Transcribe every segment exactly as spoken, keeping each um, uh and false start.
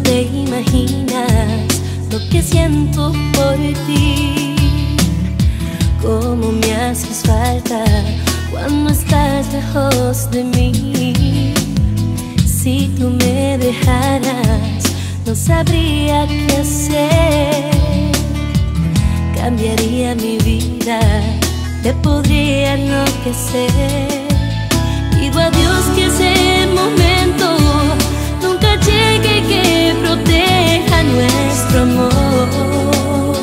te imaginas lo que siento por ti, cómo me haces falta cuando estás lejos de mí. Si tú me dejaras, no sabría qué hacer. Cambiaría mi vida, te podría enloquecer. Pido a Dios que ese momento nunca llegue, que proteja nuestro amor.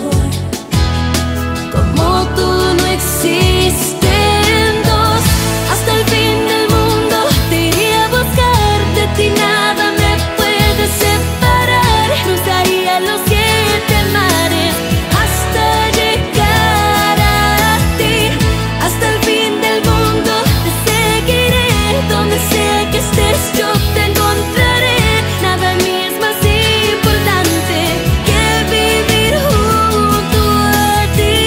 Como tú no existen dos, hasta el fin del mundo te iré a buscar. De ti nada me puede separar. Cruzaría los siete mares hasta llegar a ti. Hasta el fin del mundo te seguiré. Donde sea que estés yo te encontraré. Nada a mí es más importante que vivir junto a ti.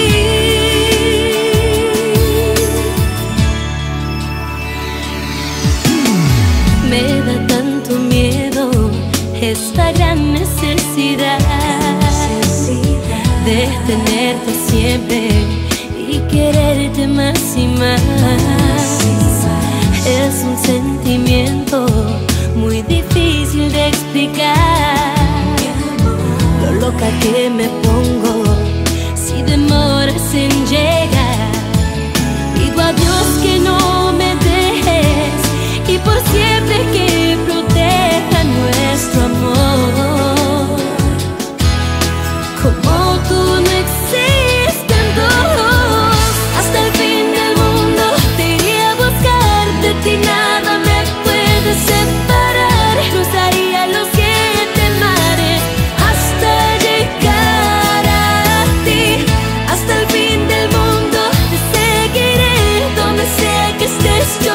Me da tanto miedo esta gran necesidad de tenerte siempre y quererte más y más. Es un sentimiento muy difícil de explicar, lo loca que me pongo si demoras en llegar. Pido a Dios que no me dejes y por siempre que proteja nuestro amor. Como tú no existen dos, hasta el fin del mundo te iré a buscar. De ti nada me puede separar. Cruzaría los siete mares hasta llegar a ti. Hasta el fin del mundo te seguiré. Donde sea que estés yo